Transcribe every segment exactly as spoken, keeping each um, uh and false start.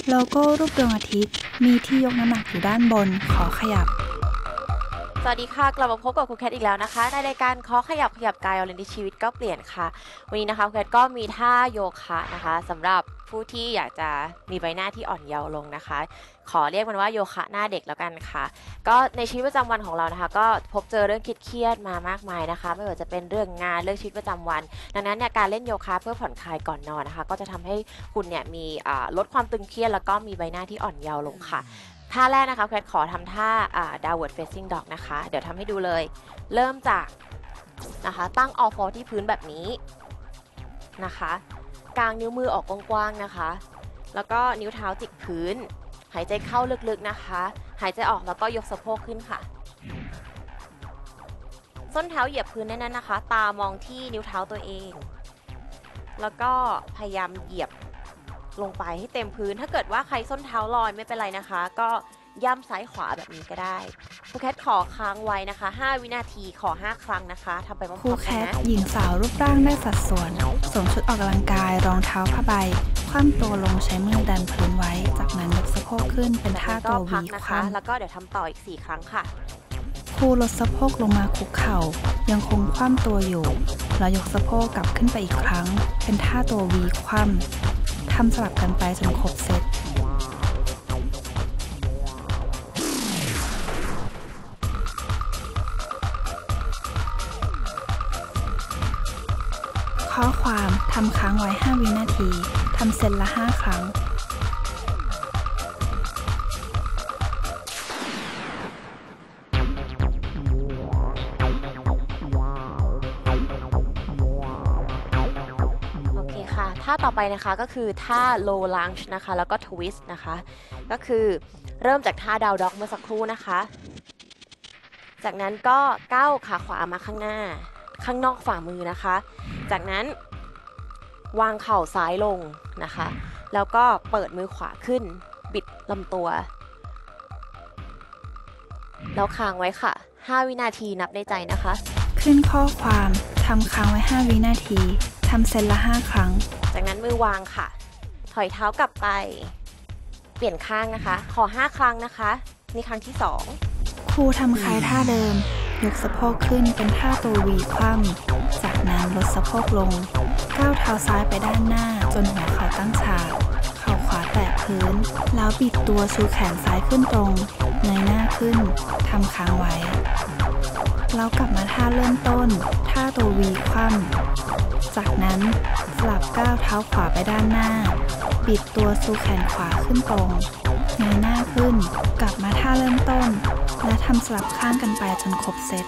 โลโก้รูปดวงอาทิตย์มีที่ยกน้ำหนักอยู่ด้านบนขอขยับสวัสดีค่ะกลับมาพบกับครูแคทอีกแล้วนะคะในรายการเคาะขยับขยับกายเอาเลยในชีวิตก็เปลี่ยนค่ะวันนี้นะคะครูแคทก็มีท่าโยคะนะคะสำหรับผู้ที่อยากจะมีใบหน้าที่อ่อนเยาว์ลงนะคะขอเรียกมันว่าโยคะหน้าเด็กแล้วกันค่ะก็ในชีวิตประจำวันของเรานะคะก็พบเจอเรื่องเครียดๆมามากมายนะคะไม่ว่าจะเป็นเรื่องงานเรื่องชีวิตประจำวันดังนั้นเนี่ยการเล่นโยคะเพื่อผ่อนคลายก่อนนอนนะคะก็จะทำให้คุณเนี่ยมีลดความตึงเครียดแล้วก็มีใบหน้าที่อ่อนเยาว์ลงค่ะท่าแรกนะคะแคทขอทำท่า downward facing dog นะคะเดี๋ยวทำให้ดูเลยเริ่มจากนะคะตั้ง all four ที่พื้นแบบนี้นะคะกางนิ้วมือออกกว้างๆนะคะแล้วก็นิ้วเท้าจิกพื้นหายใจเข้าลึกๆนะคะหายใจออกแล้วก็ยกสะโพกขึ้นค่ะส้นเท้าเหยียบพื้นแน่นๆนะคะตามองที่นิ้วเท้าตัวเองแล้วก็พยายามเหยียบลงไปให้เต็มพื้นถ้าเกิดว่าใครส้นเท้าลอยไม่เป็นไรนะคะก็ย่ำซ้ายขวาแบบนี้ก็ได้ครูแคทขอค้างไว้นะคะห้าวินาทีขอห้าครั้งนะคะทำไปพร้อมๆกันนะครูแคทหญิงสาวรูปร่างได้สัดส่วนสวมชุดออกกำลังกายรองเท้าผ้าใบคว่ำตัวลงใช้มือดันพื้นไว้จากนั้นยกสะโพกขึ้นเป็นท่าตัววีคว่ำแล้วก็เดี๋ยวทำต่ออีกสี่ครั้งค่ะครูลดสะโพกลงมาคุกเข่ายังคงคว่ำตัวอยู่แล้วยกสะโพกกลับขึ้นไปอีกครั้งเป็นท่าตัววีคว่ำทำสลับกันไปจนครบเซตข้อความทำค้างไว้ห้าวินาทีทำเซตละห้าครั้งท่าต่อไปนะคะก็คือท่า low lunge นะคะแล้วก็ twist นะคะก็คือเริ่มจากท่า down dog เมื่อสักครู่นะคะจากนั้นก็ก้าวขาขวามาข้างหน้าข้างนอกฝ่ามือนะคะจากนั้นวางเข่าซ้ายลงนะคะแล้วก็เปิดมือขวาขึ้นบิดลำตัวแล้วค้างไว้ค่ะห้าวินาทีนับในใจนะคะขึ้นข้อความทำค้างไว้ห้าวินาทีทำเซตละห้าครั้งจากนั้นมือวางค่ะถอยเท้ากลับไปเปลี่ยนข้างนะคะขอห้าครั้งนะคะนี่ครั้งที่สองครูทำคล้ายท่าเดิมยกสะโพกขึ้นเป็นท่าตัววีคว่ำจากนั้นลดสะโพกลงก้าวเท้าซ้ายไปด้านหน้าจนหัวเข่าตั้งฉากเข่าขวาแตะพื้นแล้วบิดตัวชูแขนซ้ายขึ้นตรงเงยหน้าขึ้นทำค้างไว้แล้วกลับมาท่าเริ่มต้นท่าตัววีคว่ำจากนั้นสลับก้าวเท้าขวาไปด้านหน้าบิดตัวชูแขนขวาขึ้นตรงเงยหน้าขึ้นกลับมาท่าเริ่มต้นและทำสลับข้างกันไปจนครบเซต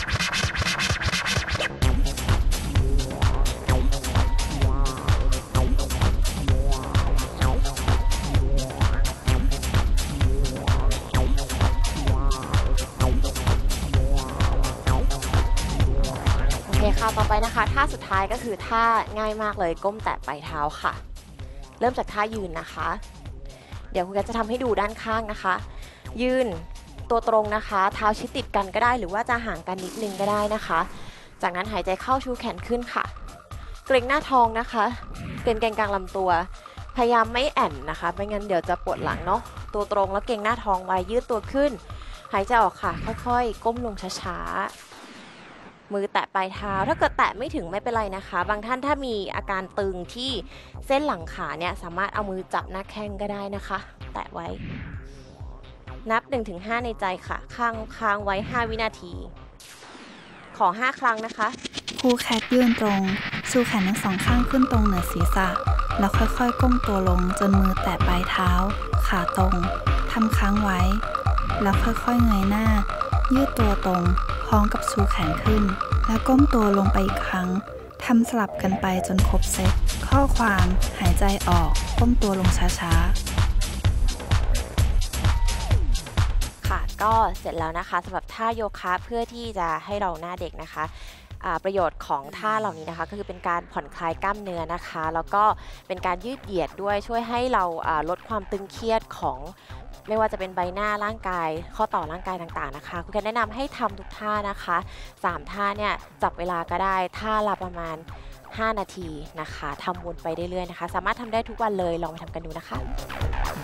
ค่ะต่อไปนะคะท่าสุดท้ายก็คือท่าง่ายมากเลยก้มแตะปลายเท้าค่ะเริ่มจากท่ายืนนะคะเดี๋ยวคุณแกจะทำให้ดูด้านข้างนะคะยืนตัวตรงนะคะเท้าชิดติดกันก็ได้หรือว่าจะห่างกันนิดนึงก็ได้นะคะจากนั้นหายใจเข้าชูแขนขึ้นค่ะเกร็งหน้าท้องนะคะเกร็งแกนกลางลำตัวพยายามไม่แอนนะคะไม่งั้นเดี๋ยวจะปวดหลังเนาะตัวตรงแล้วเกร็งหน้าท้องไว้ยืดตัวขึ้นหายใจออกค่ะค่อยๆก้มลงช้าๆมือแตะปลายเท้าถ้าเกิดแตะไม่ถึงไม่เป็นไรนะคะบางท่านถ้ามีอาการตึงที่เส้นหลังขาเนี่ยสามารถเอามือจับหน้าแข้งก็ได้นะคะแตะไว้นับ หนึ่งถึงห้า ในใจค่ะค้างค้างไว้ห้าวินาทีขอห้าครั้งนะคะครูแคทยืนตรงชูแขนทั้งสองข้างขึ้นตรงเหนือศีรษะแล้วค่อยๆก้มตัวลงจนมือแตะปลายเท้าขาตรงทำค้างไว้แล้วค่อยๆเงยหน้ายืดตัวตรงพร้อมกับชูแขนขึ้นแล้วก้มตัวลงไปอีกครั้งทำสลับกันไปจนครบเซตข้อความหายใจออกก้มตัวลงช้าๆค่ะก็เสร็จแล้วนะคะสำหรับท่าโยคะเพื่อที่จะให้เราหน้าเด็กนะคะประโยชน์ของท่าเหล่านี้นะคะก็คือเป็นการผ่อนคลายกล้ามเนื้อนะคะแล้วก็เป็นการยืดเหยียดด้วยช่วยให้เราลดความตึงเครียดของไม่ว่าจะเป็นใบหน้าร่างกายข้อต่อร่างกายต่างๆนะคะคุณแกแนะนำให้ทำทุกท่านะคะสามท่าเนี่ยจับเวลาก็ได้ท่าละประมาณห้านาทีนะคะทำวนไปเรื่อยๆนะคะสามารถทำได้ทุกวันเลยลองไปทำกันดูนะคะ